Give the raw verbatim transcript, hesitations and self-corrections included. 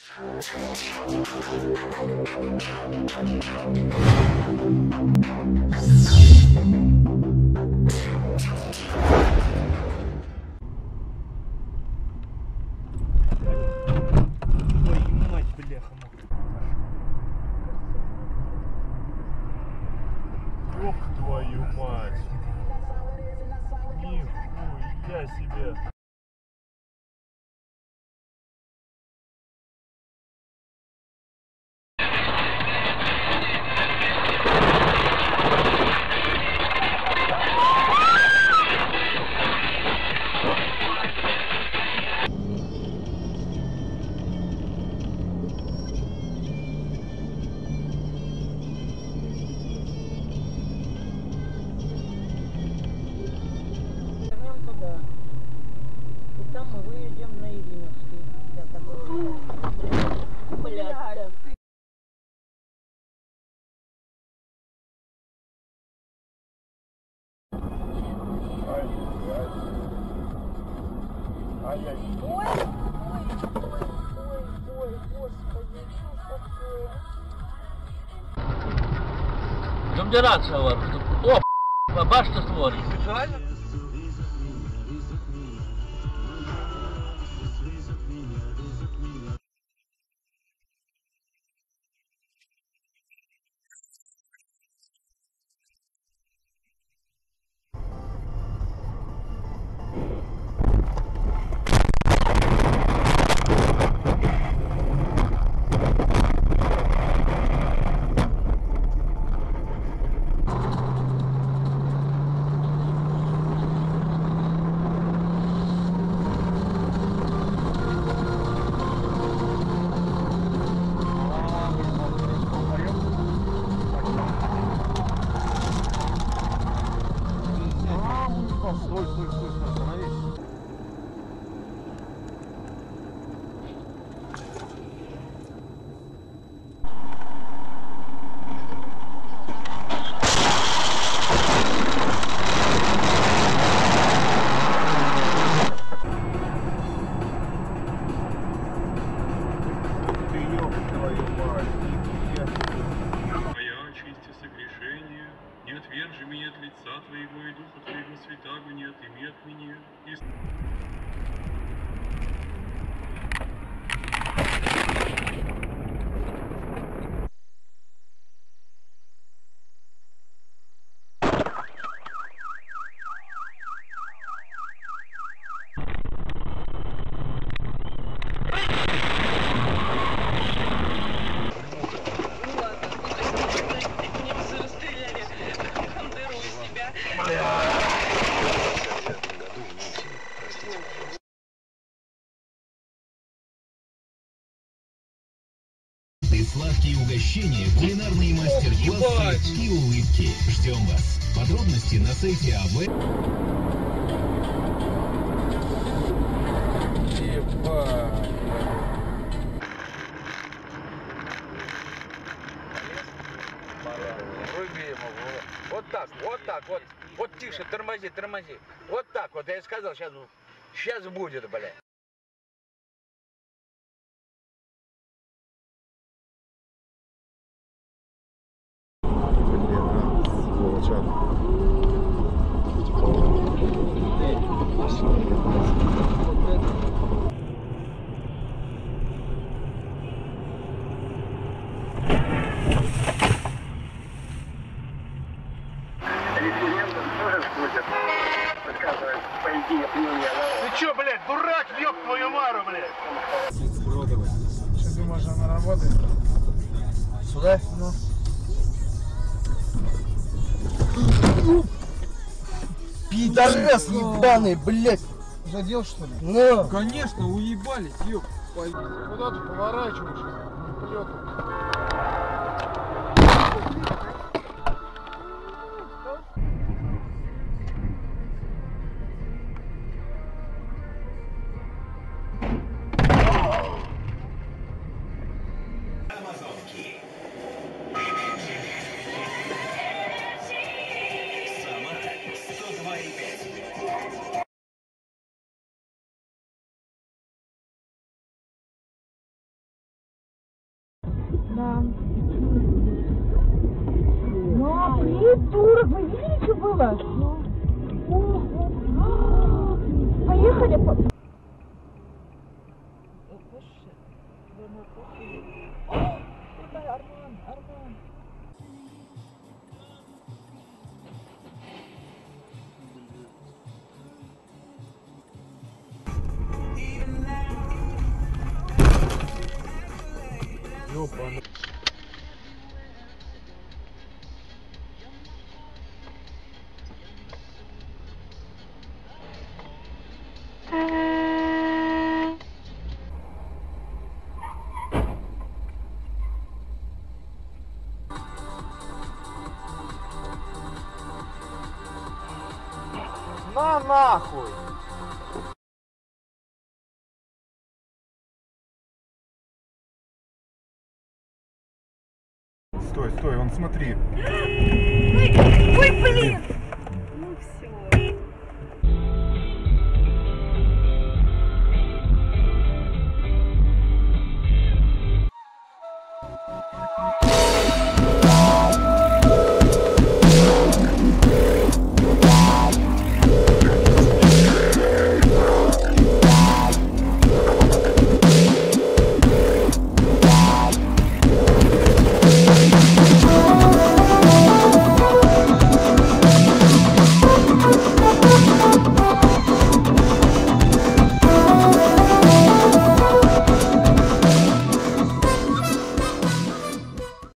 Ёб твою мать! Нихуя себе! Ой, ой, ой, ой, ой, господи, что такое? Там де рація у вас? О, бачите, створює. Спеціально? Стой, стой, стой, стой, остановись. Ты ёб твою мать, нихуя себе. Моя очисти согрешения, не отвержи меня от лица Твоего, и Духа Твоего Святаго не отыми от меня. И... Сладкие угощения, кулинарные мастер-классы и улыбки. Ждем вас. Подробности на сайте АВ. Руби ему. Вот так, вот так, вот. Вот тише, тормози, тормози. Вот так вот, я сказал, сейчас, сейчас будет, блядь. Ты чё, блядь, дурак, ёб твою мару, блядь? Что думаешь, она работает? Сюда? Ну. Пидорас ебаный, блядь. Задел, что ли? На. Конечно, уебались, ёб. Куда ты поворачиваешь? Вперед. Да. Ну, придурок, вы видели, что было? Поехали. По... Арман, Арман. Ёпана. На нахуй! Стой, стой, он смотри. Ой, блин!